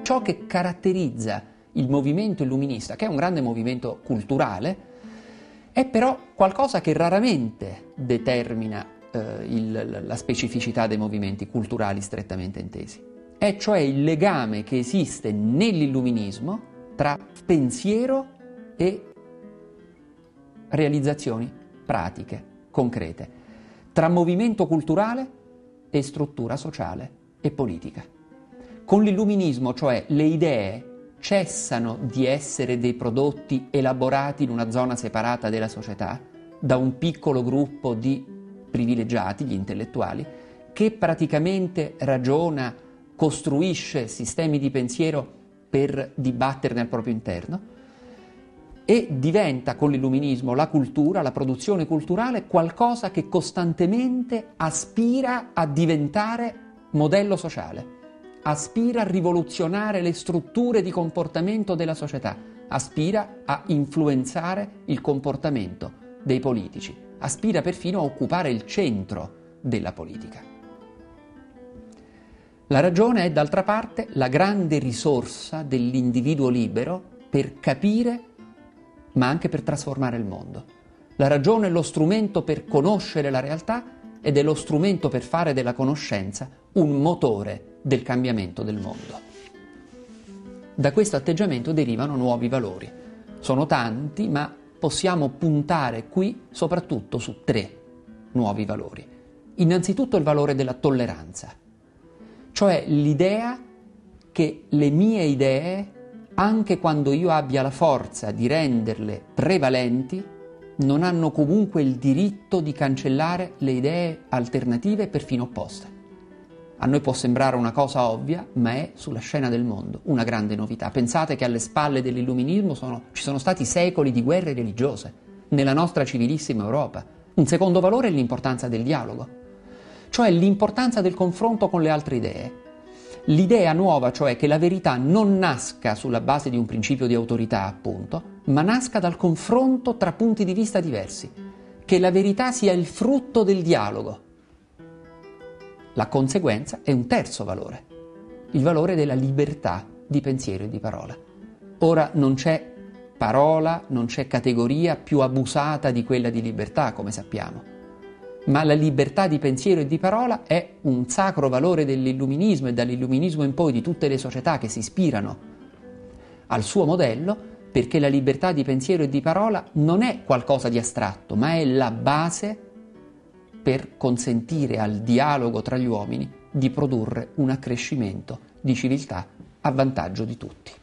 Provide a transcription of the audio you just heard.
ciò che caratterizza il movimento illuminista, che è un grande movimento culturale, è però qualcosa che raramente determina la specificità dei movimenti culturali strettamente intesi. È cioè il legame che esiste nell'illuminismo tra pensiero e realizzazioni pratiche, concrete, tra movimento culturale e struttura sociale e politica. Con l'illuminismo, cioè, le idee cessano di essere dei prodotti elaborati in una zona separata della società da un piccolo gruppo di privilegiati, gli intellettuali, che praticamente ragiona, costruisce sistemi di pensiero per dibatterne al proprio interno, e diventa con l'illuminismo la cultura, la produzione culturale, qualcosa che costantemente aspira a diventare modello sociale, aspira a rivoluzionare le strutture di comportamento della società, aspira a influenzare il comportamento dei politici, aspira perfino a occupare il centro della politica. La ragione è, d'altra parte, la grande risorsa dell'individuo libero per capire, ma anche per trasformare il mondo. La ragione è lo strumento per conoscere la realtà ed è lo strumento per fare della conoscenza un motore del cambiamento del mondo. Da questo atteggiamento derivano nuovi valori. Sono tanti, ma possiamo puntare qui soprattutto su 3 nuovi valori. Innanzitutto il valore della tolleranza, cioè l'idea che le mie idee, anche quando io abbia la forza di renderle prevalenti, non hanno comunque il diritto di cancellare le idee alternative, perfino opposte. A noi può sembrare una cosa ovvia, ma è sulla scena del mondo una grande novità. Pensate che alle spalle dell'illuminismo ci sono stati secoli di guerre religiose nella nostra civilissima Europa. Un secondo valore è l'importanza del dialogo, cioè l'importanza del confronto con le altre idee. L'idea nuova, cioè che la verità non nasca sulla base di un principio di autorità, appunto, ma nasca dal confronto tra punti di vista diversi, che la verità sia il frutto del dialogo. La conseguenza è un terzo valore, il valore della libertà di pensiero e di parola. Ora non c'è parola, non c'è categoria più abusata di quella di libertà, come sappiamo. Ma la libertà di pensiero e di parola è un sacro valore dell'illuminismo e dall'illuminismo in poi di tutte le società che si ispirano al suo modello, perché la libertà di pensiero e di parola non è qualcosa di astratto, ma è la base per consentire al dialogo tra gli uomini di produrre un accrescimento di civiltà a vantaggio di tutti.